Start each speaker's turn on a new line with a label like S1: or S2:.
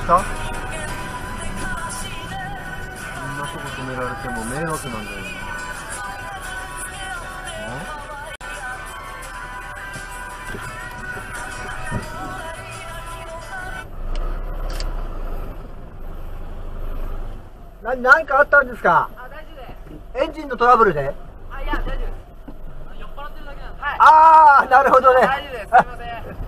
S1: 来た？こんなとこ止められても迷惑なんだよな。何かあったんですか？
S2: あ、大丈夫です。
S1: エンジンのトラブルで？
S2: いや、大丈夫です。酔っ払ってるだけなんで。はい。
S1: ああ、なるほどね。
S2: 大丈夫です。すみません。